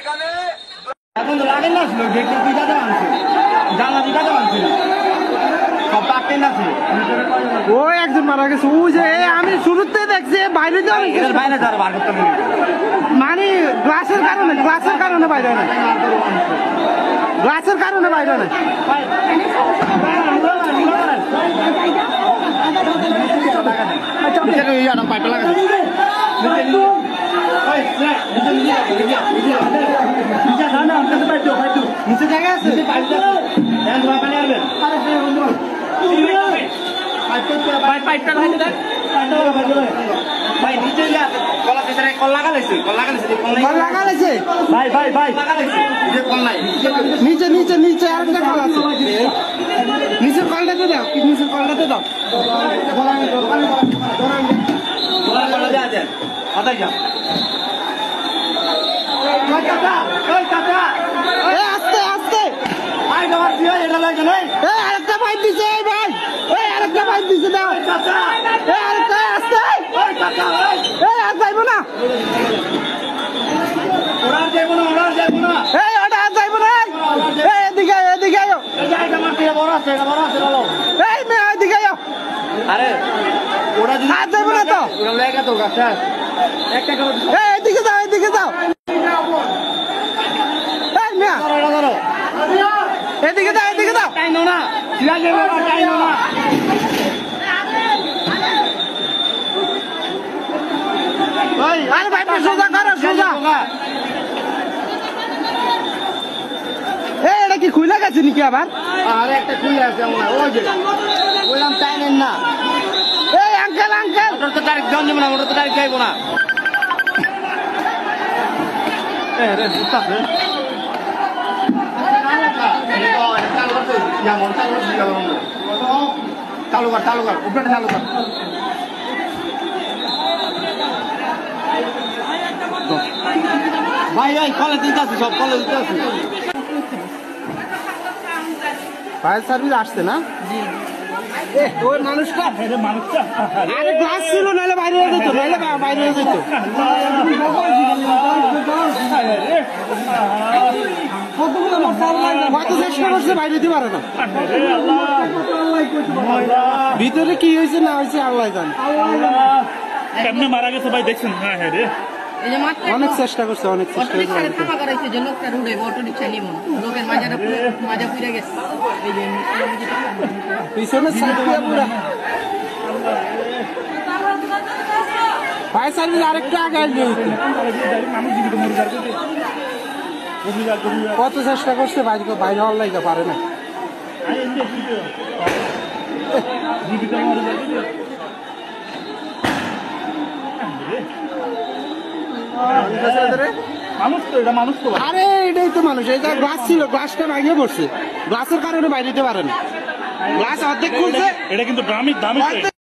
এখন লাগে না ছিল গেট পিছাতে আনছে জানলা পিছাতে আনছে সব পাকতেই না ছিল ও একজন মারা গেছে ও যে আমি শুরুতে দেখছি বাইরে যাওয়ার বাইরে যাওয়ার বার করতে মানে গ্লাসের কারণে বাইরে না গ্লাসের কারণে বাইরে না পাইপে লাগা নিচে জায়গা আছে নিচে নিচে নিচে আরেকটা কল আছে নিচের কলটাতে দাও নিচের কলটাতে দাও আস্তে আস্তে আরেকটা পাইপ দিছে ভাই আরেকটা পাইপ দিছে দাও আরেকটা আস্তে আর যাইব না ওটা যাইব না এদিকে এদিকে এই মেয়ে এদিকে আরে ওরা আর যাইব না তো এদিকে যাও এদিকে যাও এই মেয়ে এদিকে যাও এদিকে যাও আরে ভাই সোজা করো সোজা এটা কি খুলে গেছে নাকি আবার আরে একটা খুলে আছে ওই যে বললাম তাই নেন না এই আঙ্কেল আঙ্কেল মোটর তো ডাইরেক্ট যাও যাবো না মোটর তো ডাইরেক্ট যাইবো না চালু কর উপরে চালু কর ভাই কলেজ দিতে আছে সব কলেজ দিতে আছে ফায়ার সার্ভিস আসছে না ওই মানুষটা আরে গ্লাস ছিল নাহলে বাইরে হয়ে যেত বাইরে হয়ে যেত কত চেষ্টা করছে বাইরে দিতে পারে না ভিতরে কি হয়েছে না হয়েছে আল্লাহ জানে কেমনে মারা গেছে ভাই দেখছেন হ্যাঁ রে অনেক চেষ্টা করছে অনেক চেষ্টা পিছনে ফায়ার সার্ভিস আরেকটা আগে আসবে কত চেষ্টা করছে বাইরে হওয়ার লাগে পারে না আরে এটাই তো মানুষ এই গ্লাস ছিল গ্লাসটা ভাঙিয়ে পড়ছে গ্লাসের কারণে বাইরে যেতে পারে না গ্লাস অর্ধেক খুলছে এটা কিন্তু দামি